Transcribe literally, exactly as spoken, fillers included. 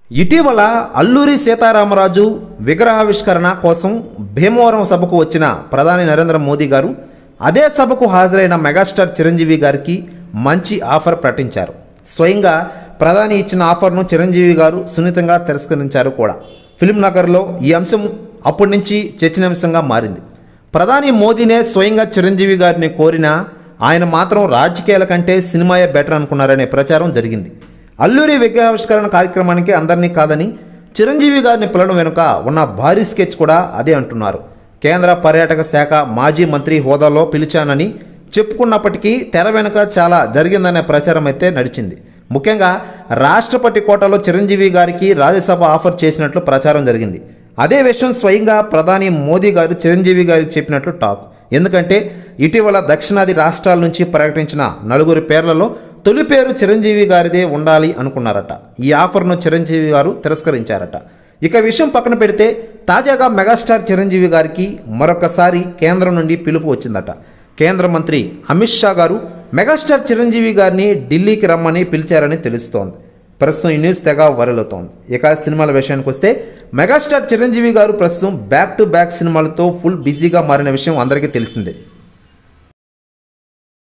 ఇటీవల అల్లూరి సీతారామరాజు విగ్రహావిష్కరణ కోసం భీమవరం సభకు వచ్చిన ప్రధాని నరేంద్ర మోదీ గారు అదే సభకు హాజరైన మెగాస్టార్ చిరంజీవి గారికి మంచి ఆఫర్ ప్రకటించారు. స్వయంగా ప్రధాని ఇచ్చిన ఆఫర్ను చిరంజీవి గారు సున్నితంగా తిరస్కరించారు కూడా. ఫిల్మ్ నగర్లో ఈ అంశం అప్పటి నుంచి చర్చనీయాంశంగా మారింది. ప్రధాని మోదీనే స్వయంగా చిరంజీవి గారిని కోరినా ఆయన మాత్రం రాజకీయాల కంటే సినిమాయే బెటర్ అనుకున్నారనే ప్రచారం జరిగింది. అల్లూరి విగ్రహావిష్కరణ కార్యక్రమానికి అందరినీ కాదని చిరంజీవి గారిని పిలవడం వెనుక ఉన్న భారీ స్కెచ్ కూడా అదే అంటున్నారు. కేంద్ర పర్యాటక శాఖ మాజీ మంత్రి హోదాలో పిలిచానని చెప్పుకున్నప్పటికీ తెర వెనుక చాలా జరిగిందనే ప్రచారం అయితే నడిచింది. ముఖ్యంగా రాష్ట్రపతి కోటాలో చిరంజీవి గారికి రాజ్యసభ ఆఫర్ చేసినట్లు ప్రచారం జరిగింది. అదే విషయం స్వయంగా ప్రధాని మోదీ గారు చిరంజీవి గారికి చెప్పినట్లు టాక్. ఎందుకంటే ఇటీవల దక్షిణాది రాష్ట్రాల నుంచి ప్రకటించిన నలుగురి పేర్లలో తొలి పేరు చిరంజీవి గారిదే ఉండాలి అనుకున్నారట. ఈ ఆఫర్ను చిరంజీవి గారు తిరస్కరించారట. ఇక విషయం పక్కన పెడితే తాజాగా మెగాస్టార్ చిరంజీవి గారికి మరొకసారి కేంద్రం నుండి పిలుపు వచ్చిందట. కేంద్ర మంత్రి అమిత్ షా గారు మెగాస్టార్ చిరంజీవి గారిని ఢిల్లీకి రమ్మని పిలిచారని తెలుస్తోంది. ప్రస్తుతం ఈ న్యూస్ తెగ వైరల్ అవుతోంది. ఇక సినిమాల విషయానికి వస్తే మెగాస్టార్ చిరంజీవి గారు ప్రస్తుతం బ్యాక్ టు బ్యాక్ సినిమాలతో ఫుల్ బిజీగా మారిన విషయం అందరికీ తెలిసిందే.